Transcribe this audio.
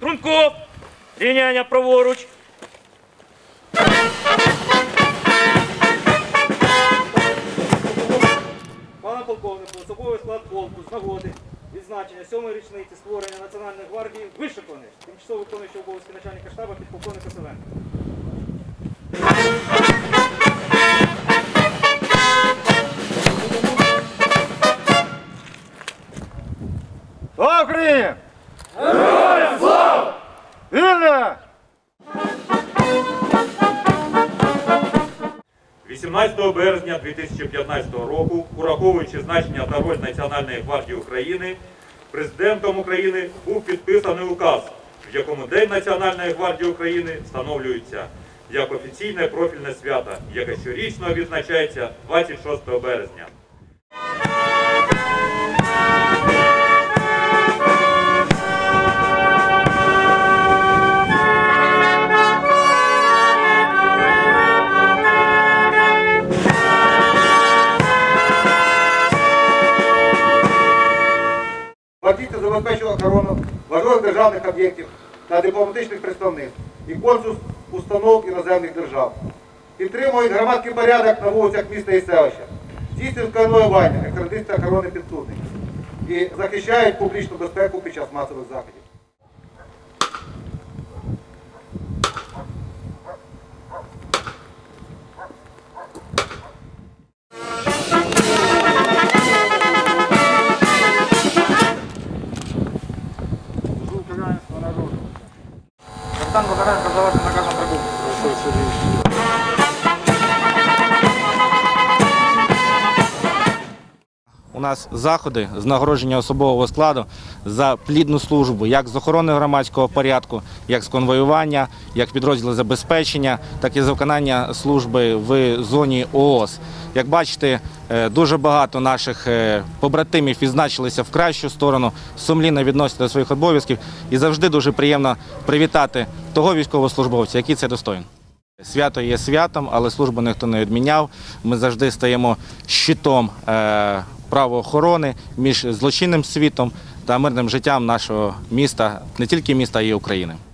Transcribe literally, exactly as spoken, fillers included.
Струнко! Рівняння праворуч. Пане полковнику, особовий склад полку з нагоди відзначення сьомої річниці створення Національної гвардії вишиканий. Тимчасово виконуючий обов'язки начальника штабу підполковник Косовенко. Слава Україні! Героям слава! Вільна! вісімнадцятого березня дві тисячі п'ятнадцятого року, ураховуючи значення та роль Національної гвардії України, Президентом України був підписаний указ, в якому День Національної гвардії України встановлюється як офіційне профільне свято, яке щорічно відзначається двадцять шостого березня. Гвардійці забезпечують охорону важливих державних об'єктів та дипломатичних представництв і консульств установ іноземних держав. Підтримують громадський порядок на вулицях міста і селища, здійснюють конвоювання, екстрадицію та охорони підсудних і захищають публічну безпеку під час масових заходів. Капітан Богданенко за вашим наказом прибув. У нас заходи з нагородження особового складу за плідну службу, як з охорони громадського порядку, як з конвоювання, як підрозділи забезпечення, так і з виконання служби в зоні ООС. Як бачите, дуже багато наших побратимів відзначилися в кращу сторону, сумлінно відносяться до своїх обов'язків і завжди дуже приємно привітати того військовослужбовця, який це достоїн. Свято є святом, але службу ніхто не відміняв. Ми завжди стаємо щитом правоохорони між злочинним світом та мирним життям нашого міста, не тільки міста, а й України.